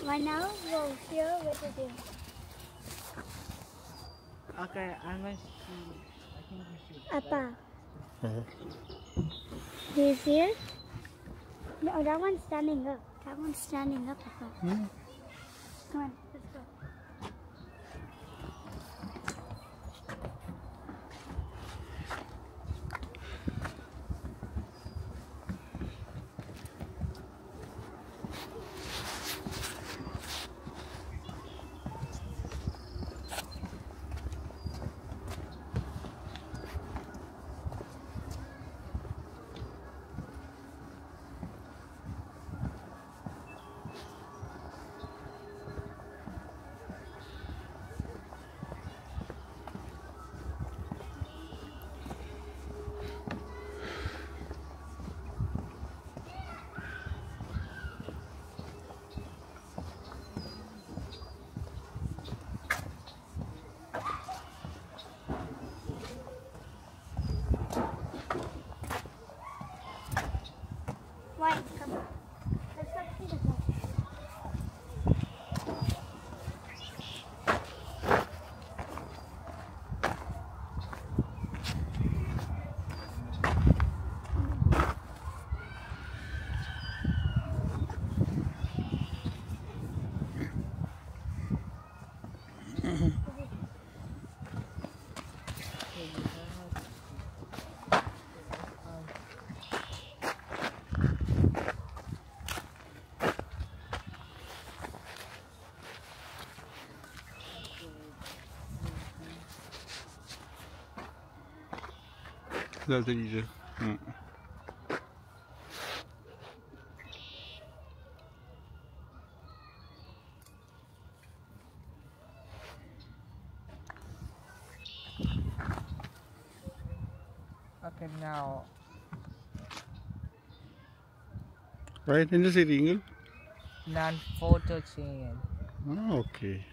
Right now, we'll here with the game. Okay, I'm going to see. I think you should. Appa. He's here? No, that one's standing up. That one's standing up, Appa. Come on, let's go. Why? Come on. Let's go see the dog. That's easy. Okay, now. Right in the city, Ingle? Non-photo chain. Oh, okay.